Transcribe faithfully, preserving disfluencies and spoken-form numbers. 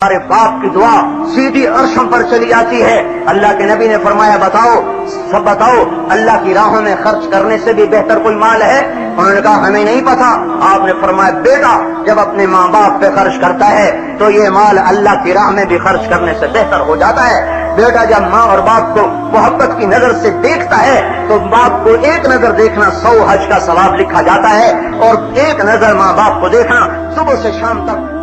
हमारे बाप की दुआ सीधी अर्शों पर चली जाती है। अल्लाह के नबी ने फरमाया, बताओ सब बताओ, अल्लाह की राहों में खर्च करने से भी बेहतर कोई माल है? उन्होंने कहा, हमें नहीं पता। आपने फरमाया, बेटा जब अपने माँ बाप पे खर्च करता है तो ये माल अल्लाह की राह में भी खर्च करने से बेहतर हो जाता है। बेटा जब माँ और बाप को मोहब्बत की नजर से देखता है तो बाप को एक नजर देखना सौ हज का सवाब लिखा जाता है, और एक नजर माँ बाप को देखना सुबह से शाम तक